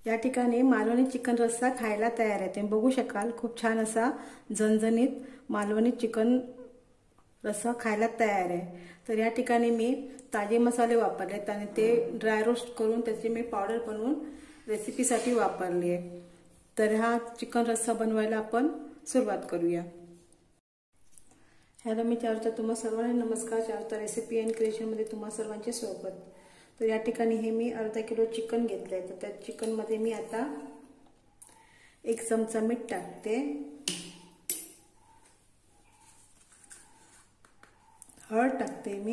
या ठिकाणी मालवणी चिकन रस्सा खायला तयार आहे। तुम्ही बघू शकाल खूप छान असा झणझणीत मालवणी चिकन रस्सा खायला तयार आहे। तर या ठिकाणी मी ताजे मसाले वापरलेत आणि ते ड्राय रोस्ट करून त्याची मी पावडर बनवून रेसिपीसाठी वापरली आहे। तर हा चिकन रस्सा बनवायला आपण सुरुवात करूया। हॅलो मी चारुता, तुम्हा सर्वांना नमस्कार। चारुता रेसिपी अँड क्रिएशनमध्ये तुम्हा सर्वांचे स्वागत। तर या ठिकाणी हे मी अर्धा किलो चिकन घेतलंय। तर त्या चिकन मध्ये मी आता 1 चमचा मीठ टाकते, हळद टाकते मी,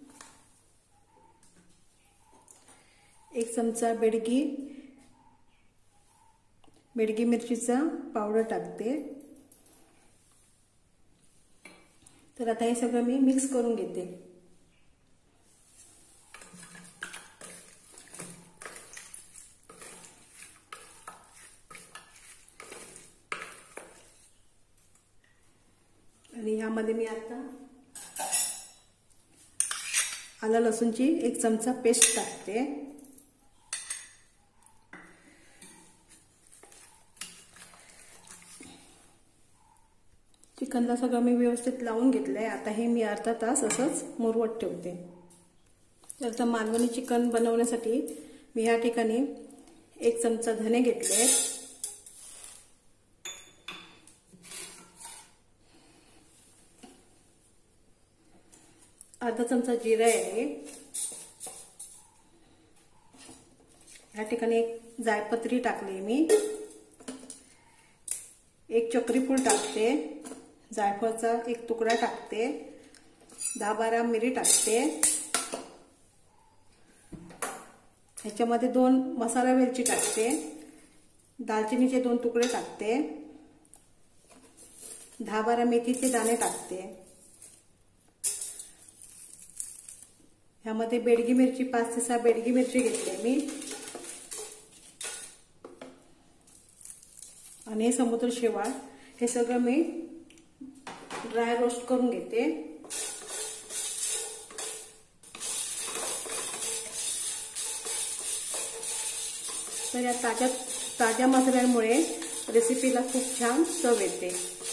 1 चमचा बेडगी मिरचीचा पावडर टाकते। तर आता हे सगळं मी मिक्स करून घेते। आणि यामध्ये मी आता आलं लसूणची 1 चमचा पेस्ट टाकते। चिकनला सगळं मी व्यवस्थित लावून घेतलंय। आता हे मी अर्धा तास असंच मुरवत ठेवते। तर मालवणी चिकन बनवण्यासाठी मी या ठिकाणी 1 चमचा धने घेतले, अर्धा चमचा जिरा आहे, या ठिकाणी 1 जायपत्री टाकली मी, 1 चक्री फूल टाकते, जायफळाचा 1 तुकडा टाकते, 10-12 मिरी टाकते। ह्याच्यामध्ये 2 मसाला वेलची टाकते, दालचिनीचे 2 तुकडे टाकते, 10-12 मेथीचे दाणे टाकते। ह्यामध्ये बेडगी मिरची 5 ते 6 बेडगी मिरची घेतली मी, आणि हे समुद्र शेवाळ हे सगळं मी ड्राय रोस्ट करून घेते। तर या ताज्या मसाल्यांमुळे रेसिपीला खूप छान चव येते।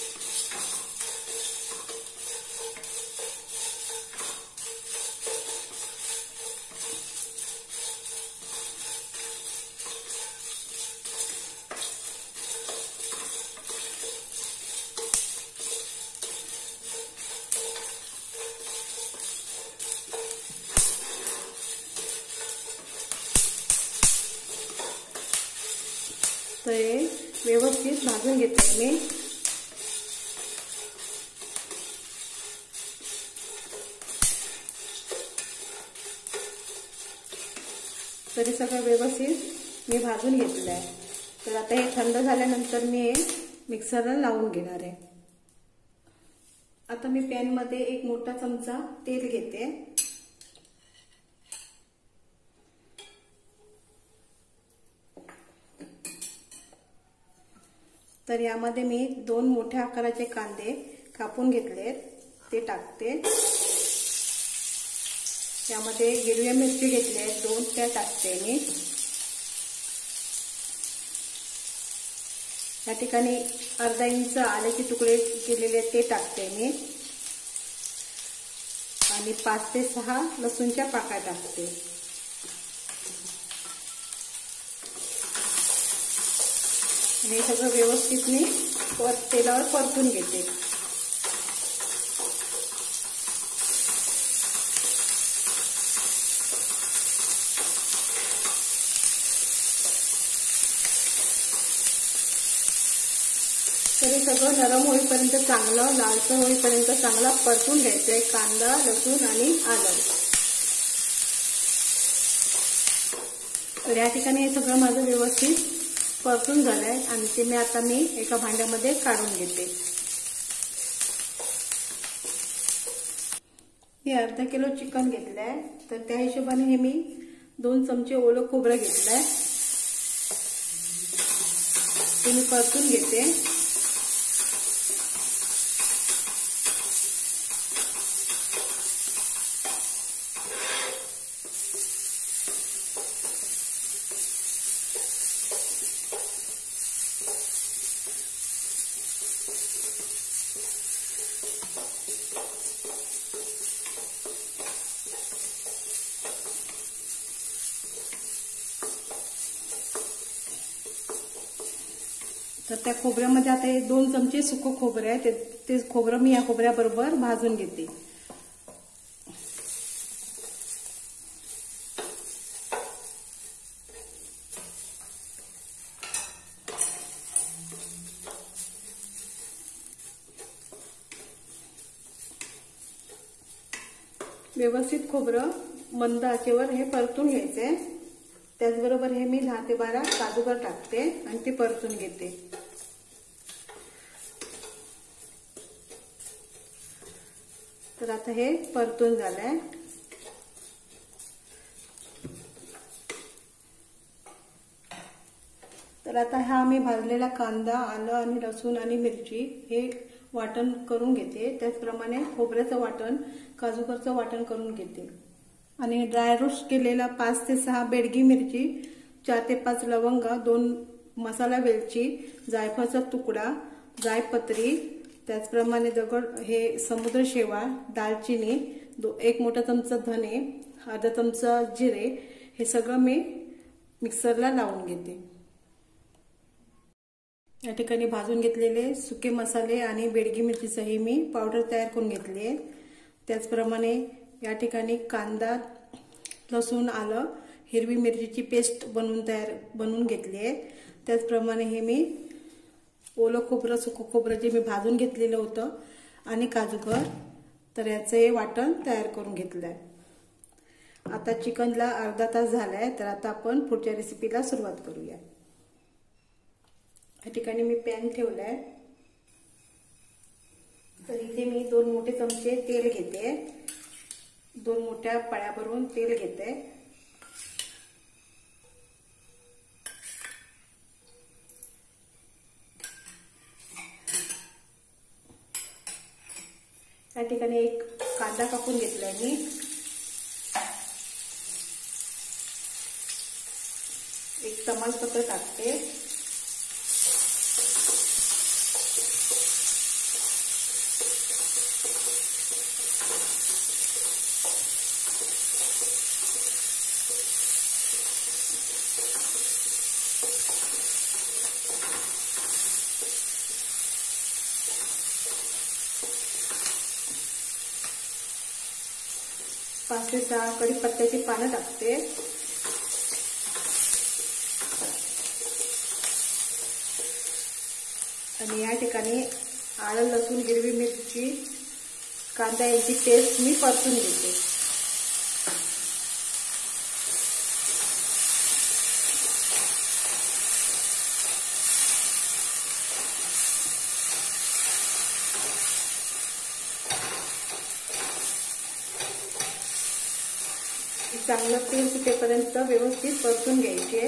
तर हे व्यवस्थित भाजून घेते मी। तर हे सगळं व्यवस्थित मी भाजून घेतलं आहे। तर आता हे थंड झाल्यानंतर मी हे मिक्सरला लावून घेणार आहे। आता मी पॅन मध्ये 1 मोठा चमचा तेल घेते, तर यामध्ये मी 2 मोठ्या आकाराचे कांदे कापून घेतलेत ते टाकते। यामध्ये हिरव्या मिरची घेतल्या आहेत 2, त्या टाकते मी। या ठिकाणी अर्धा इंच आल्याचे तुकडे केलेले ते टाकते मी, आणि 5 ते 6 लसूणच्या पाकळ्या टाकते। हे सगळं व्यवस्थित मी तेलावर परतून घेते। तर हे सगळं नरम होईपर्यंत चांगलं लालसर होईपर्यंत चांगला परतून घ्यायचंय कांदा, लसूण आणि आलं। तर या ठिकाणी हे सगळं माझं व्यवस्थित परतून झालंय आणि ते मी आता एका भांड्यामध्ये काढून घेते। मी अर्धा किलो चिकन घेतलंय, तर त्या हिशोबाने हे मी 2 चमचे ओलं खोबरं घेतलंय, ते मी परतून घेते। तर त्या खोबऱ्यामध्ये आता हे 2 चमचे सुकं खोबरं आहे, ते खोबरं मी या खोबऱ्याबरोबर भाजून घेते. व्यवस्थित खोबरं मंद आचेवर हे परतून घ्यायचंय. त्याचबरोबर हे मी 10 ते 12 काजूगर टाकते आणि ते परतून घेते. तर आता हे परतून झालंय. तर आता हा मी भाजलेला कांदा, आलं आणि लसूण आणि मिरची हे वाटण करून घेते. त्याचप्रमाणे खोबऱ्याचं वाटण, काजूगरचं वाटण करून घेते. आणि ड्राय रोस्ट केलेला 5 ते 6 बेडगी मिरची, 4 ते 5 लवंगा, 2 मसाला वेलची, जायफळाचा तुकडा, जायपत्री, त्याचप्रमाणे दगड हे समुद्र शेवा, दालचिनी, 1 मोठा चमचा धने, अर्धा चमचा जिरे हे सगळं मी मिक्सरला लावून घेते. या ठिकाणी भाजून घेतलेले सुके मसाले आणि बेडगी मिरचीचंही मी पावडर तयार करून घेतली आहे. त्याचप्रमाणे या ठिकाणी कांदा, लसूण, आलं, हिरवी मिरचीची पेस्ट बनवून घेतली आहे. त्याचप्रमाणे हे मी ओलं खोबरं, सुकं खोबरं जे मी भाजून घेतलेलं होतं आणि काजूगर, तर याचं हे वाटण तयार करून घेतलं आहे. आता चिकनला अर्धा तास झालाय. तर आता आपण पुढच्या रेसिपीला सुरुवात करूया. या ठिकाणी मी पॅन ठेवलाय. तर इथे मी 2 मोठे चमचे तेल घेते. 2 मोठ्या पळ्या भरून तेल घेते. या ठिकाणी एक कांदा कापून घेतलाय मी. एक तमालपत्र टाकते. पाच ते 6 कढीपत्त्याची पानं टाकते. आणि या ठिकाणी आलं, लसूण, हिरवी मिरची, कांदा यांची पेस्ट मी परतून घेते. चांगलं तेल सुटेपर्यंत व्यवस्थित परतून घ्यायचे.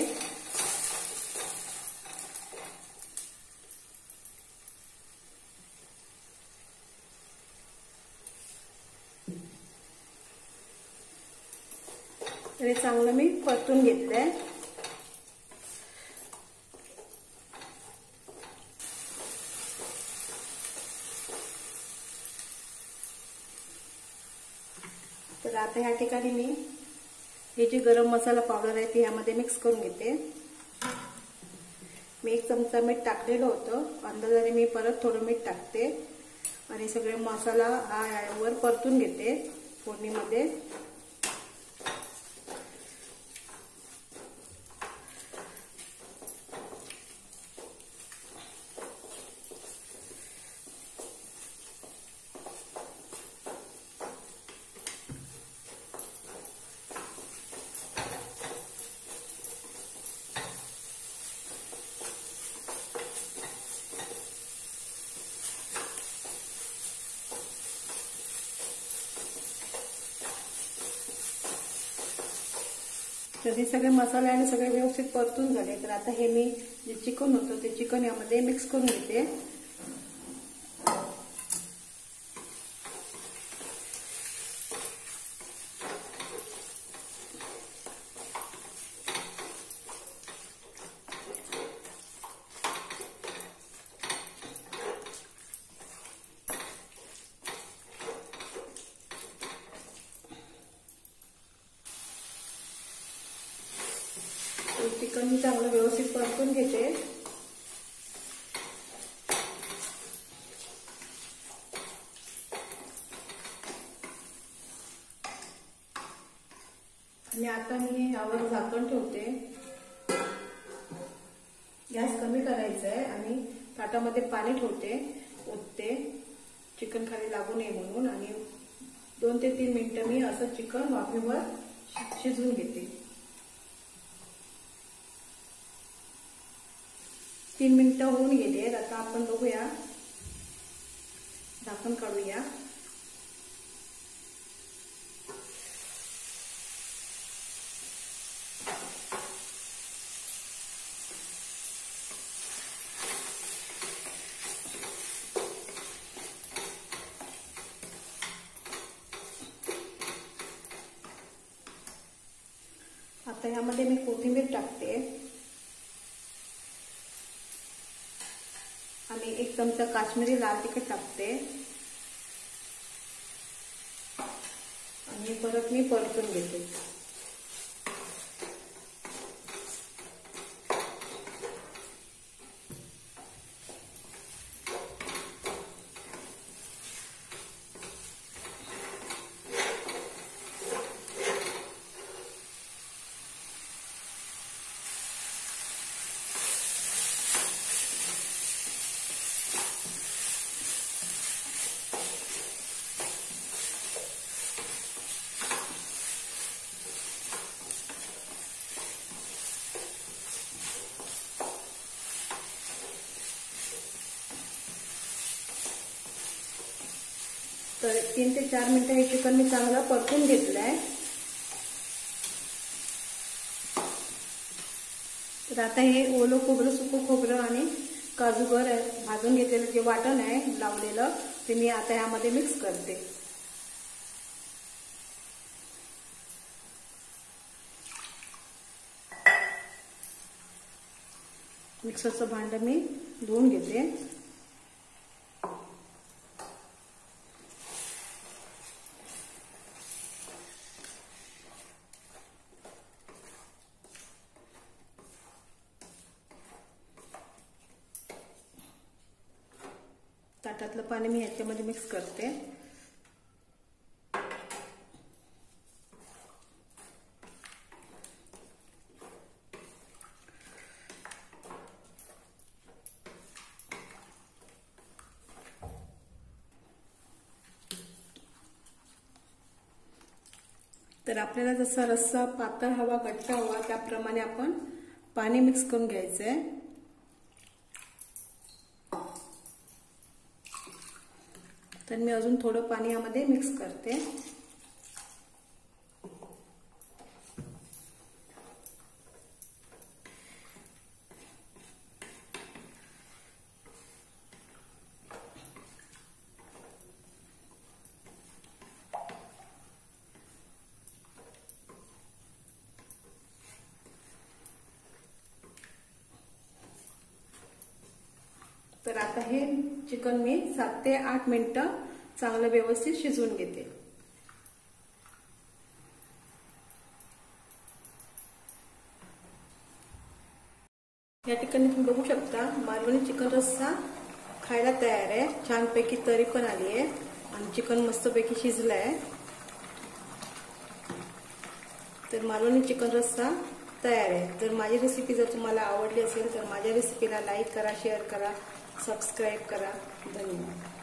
तर हे चांगलं मी परतून घेतलंय. तर आता ह्या ठिकाणी मी हे जे गरम मसाला पावडर आहे ते यामध्ये मिक्स करून घेते. मी 1 चमचा मीठ टाकलेलं होतं. अंदाजाने मी परत थोडं मीठ टाकते आणि सगळे मसाला वर परतून घेते फोडणीमध्ये. तर हे सगळे मसाले आणि सगळे व्यवस्थित परतून झाले. तर आता हे मी जे चिकन होतं ते चिकन यामध्ये मिक्स करून घेते. चिकन चांगलं व्यवस्थित परतून घेते. आता यावर झाकण ठेवते. गॅस कमी करायचा आहे आणि ताटामध्ये पाणी ठेवते, ओतते चिकन खाली लागू नये म्हणून. आणि 2 ते 3 मिनिटं मी असं चिकन वाफेवर शिजवून घेते. 3 मिनिटं होऊन गेली. आता आपण बघूया, झाकण काढूया. आता यामध्ये मी कोथिंबीर टाकते आणि 1 चमचा काश्मीरी लाल तिखट टाकते आणि परत मी परतून घेते. तर 3 ते 4 मिनिटं हे चिकन मी चांगलं परतून घेतलंय. तर आता हे ओलं खोबरं, सुकं खोबरं आणि काजूगर भाजून घेतलेलं जे वाटण आहे लावलेलं, ते मी आता यामध्ये मिक्स करते. मिक्सरचं भांडं मी धुवून घेते. ताटातलं पाणी मी ह्याच्यामध्ये मिक्स करते. तर आपल्याला जसा रस्सा पातळ हवा, घट्ट हवा, त्याप्रमाणे आपण पाणी मिक्स करून घ्यायचंय. तर मी अजून थोडं पाणी यामध्ये मिक्स करते. तर आता हे चिकन मी 7 ते 8 मिनिटं चांगलं व्यवस्थित शिजवून घेते. या ठिकाणी तुम्ही बघू शकता मालवणी चिकन रस्सा खायला तयार आहे. छानपैकी तरी पण आली आहे आणि चिकन मस्तपैकी शिजलं आहे. तर मालवणी चिकन रस्सा तयार आहे. तर माझी रेसिपी जर तुम्हाला आवडली असेल तर माझ्या रेसिपीला लाईक करा, शेअर करा, सबस्क्राईब करा. धन्यवाद.